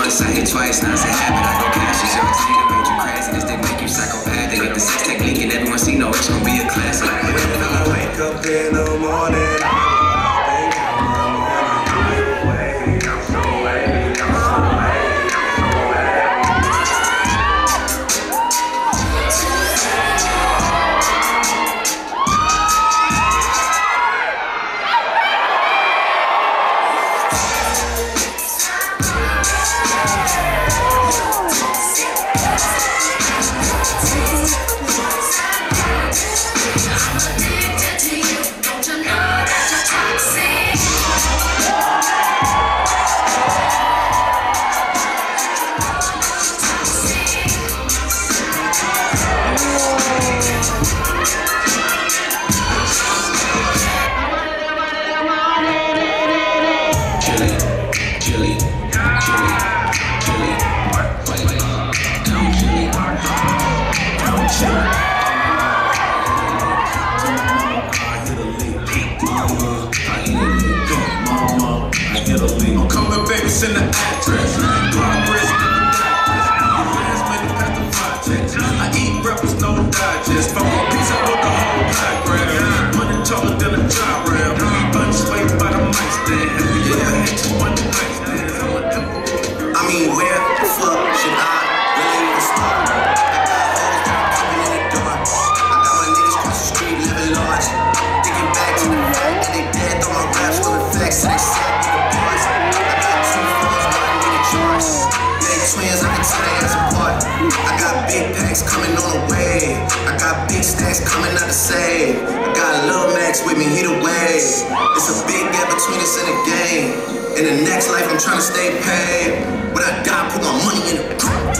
once, I hit twice, now it's a habit. I go cash is your team, made you crazy. This thing make you psychopath. They get the sex technique and everyone see no, it's gonna be a classic. When I wake up in the morning, in the address, progress, last minute past the project. I eat breakfast, no digest. For one piece, I want the whole black grab. Money taller than a job rap. Unswayed by the mic stand. Yeah, I hit you one night stand. I mean, where the fuck should I really even start? I got hoes that are coming in the dark. I got my niggas cross the street living large. Thinking back to the fact that they dead, thought my raps still effects. They said me the bars. Twins, I can tell they ass apart. I got big packs coming on the way. I got big stacks coming out to save. I got Lil Max with me, he the wave. It's a big gap between us in the game. In the next life, I'm trying to stay paid. When I die, put my money in the